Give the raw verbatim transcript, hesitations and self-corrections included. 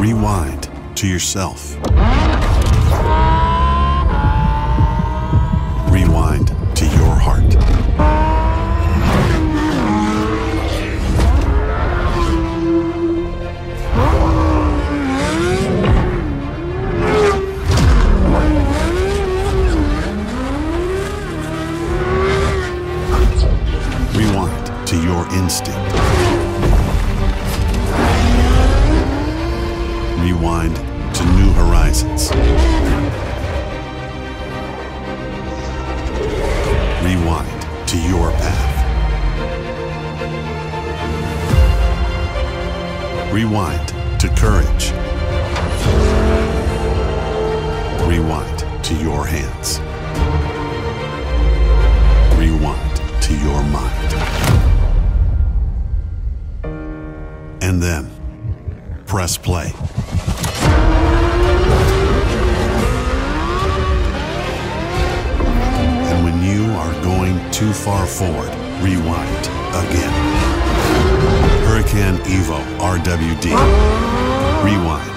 Rewind to yourself. Rewind to your heart. Rewind to your instinct. Rewind to new horizons. Rewind to your path. Rewind to courage. Rewind to your hands. Rewind to your mind. And then press play. And when you are going too far forward, rewind again. Huracan Evo R W D. Rewind.